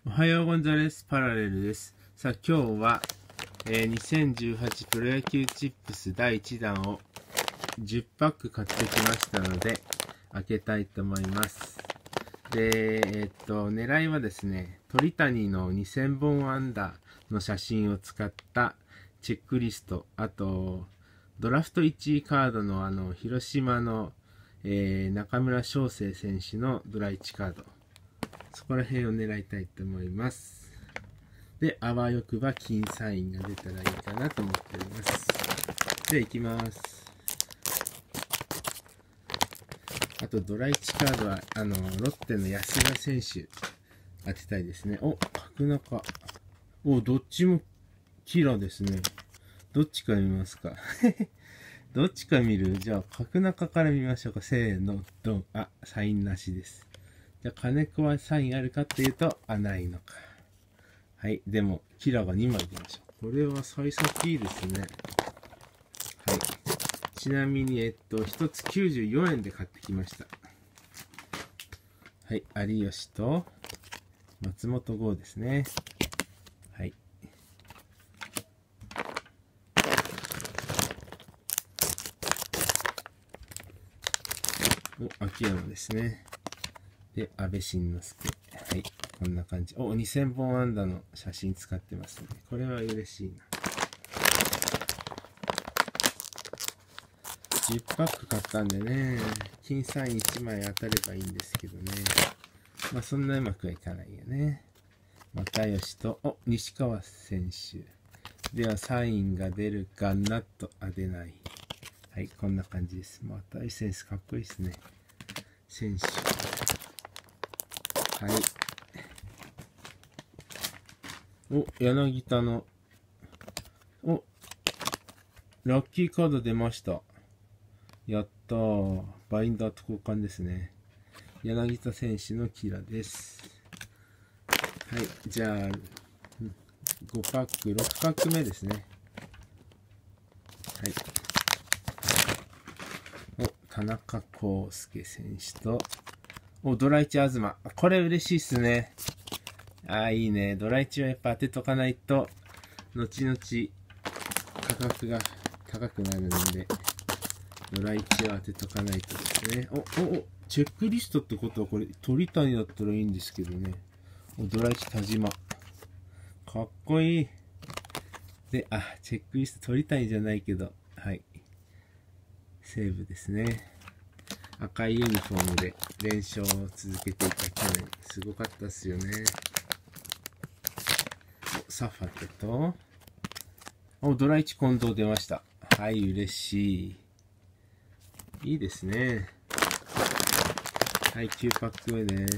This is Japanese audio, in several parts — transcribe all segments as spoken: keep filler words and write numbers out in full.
おはようございます。パラレルです。さあ、今日は、えー、にせんじゅうはちプロ野球チップスだいいちだんをじゅっパック買ってきましたので、開けたいと思います。で、えー、っと、狙いはですね、鳥谷のにせんぼん安打の写真を使ったチェックリスト、あと、ドラフトいちいカードのあの、広島の、えー、中村翔成選手のドラいちカード。そこら辺を狙いたいと思います。で、あわよくば金サインが出たらいいかなと思っております。で、いきます。あと、ドラいちカードは、あの、ロッテの安田選手、当てたいですね。お、角中。お、どっちもキラーですね。どっちか見ますかどっちか見る？じゃあ、角中から見ましょうか。せーの、ドン。あ、サインなしです。じゃあ、金子はサインあるかっていうと、あ、ないのか。はい。でも、キラがにまい出ました。これは幸先いいですね。はい。ちなみに、えっと、ひとつきゅうじゅうよえんで買ってきました。はい。有吉と、松本剛ですね。はい。お、秋山ですね。で、安倍晋之助。はい。こんな感じ。お、にせんぼん安打の写真使ってますね。これは嬉しいな。じゅっパック買ったんでね、金サインいちまい当たればいいんですけどね。まあそんなうまくはいかないよね。又吉と、お、西川選手。ではサインが出るかなと、あ、出ない。はい、こんな感じです。又吉選手かっこいいですね。選手。はい。お、柳田の、お、ラッキーカード出ました。やったー。バインダーと交換ですね。柳田選手のキラです。はい。じゃあ、ごパック、ろくパック目ですね。はい。お、田中康介選手と、お、ドラいち東。これ嬉しいっすね。ああ、いいね。ドラいちはやっぱ当てとかないと、後々価格が高くなるんで、ドラいちは当てとかないとですね。お、お、お、チェックリストってことはこれ、鳥谷だったらいいんですけどね。お、ドラいち田島。かっこいい。で、あ、チェックリスト鳥谷じゃないけど、はい。西武ですね。赤いユニフォームで連勝を続けていた去年。すごかったっすよね。お、サファテと、お、ドラいち近藤出ました。はい、嬉しい。いいですね。はい、きゅうパック目です。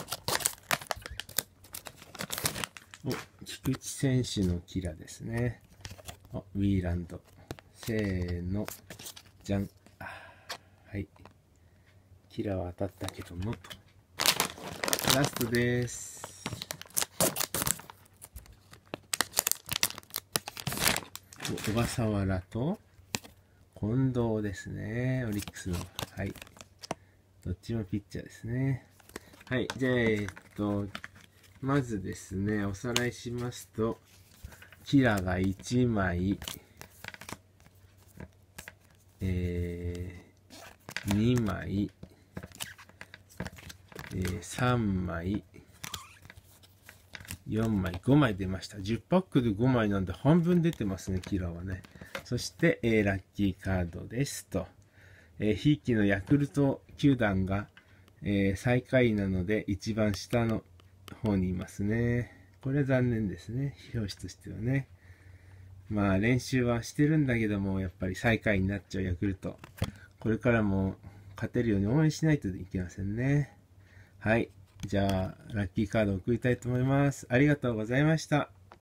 お、菊池選手のキラですね。お、ウィーランド。せーの。じゃん。はい。キラは当たったけども、と。ラストです。小笠原と、近藤ですね。オリックスの。はい。どっちもピッチャーですね。はい。じゃあ、えー、っと、まずですね、おさらいしますと、キラがいちまい、えー、にまい、えー、さんまい、よんまい、ごまい出ました。じゅっパックでごまいなんで半分出てますね、キラはね。そして、えー、ラッキーカードですと。えー、ひいきのヤクルト球団が、えー、最下位なので一番下の方にいますね。これ残念ですね。表紙としてはね。まあ練習はしてるんだけども、やっぱり最下位になっちゃうヤクルト。これからも勝てるように応援しないといけませんね。はい。じゃあ、ラッキーカードを送りたいと思います。ありがとうございました。